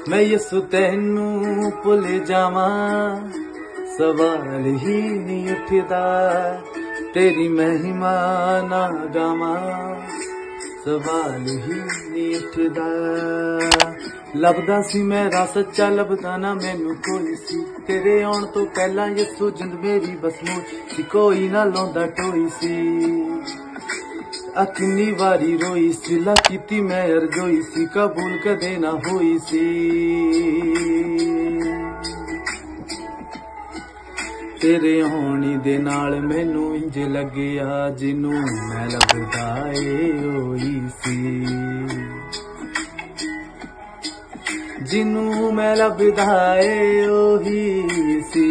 मैं यसु तेनू भुल जावा सवाल ही नहीं उठदा, तेरी महिमा ना गावा सवाल ही नहीं उठदा। लभदा सी मेरा सच्चा लभदा ना मैनू कोई सी, तेरे आउण तो पहला यसु जिंद मेरी बसमू सी, कोई ना लाउंदा टोई सी। कितनी वारी रोई सी, ला कीती मैं अरजोई सी, कबूल कदे ना होई सी। तेरे होनी दे नाल मैनू इंज लग्या जिनू मैं लभदा ए होई सी, जिनू मैं लभदा ए ओही सी।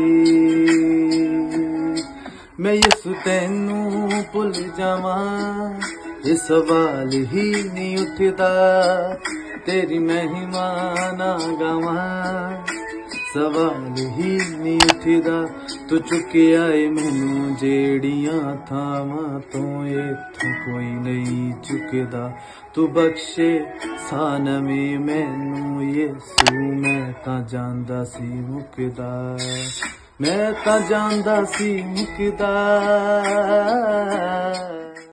मैं यसु तेनू भुल जावा ये सवाल ही नहीं उठदा, तेरी महिमा ना गावा सवाल ही नहीं उठदा। तू चुके आए मैनू जेड़ियां थावां तो इत्थों कोई नहीं चुकदा, तू बख्शे सा नवीं मैनू यसू मैं तां जांदा सी मुकदा, मैं तां जांदा सी मुकदा।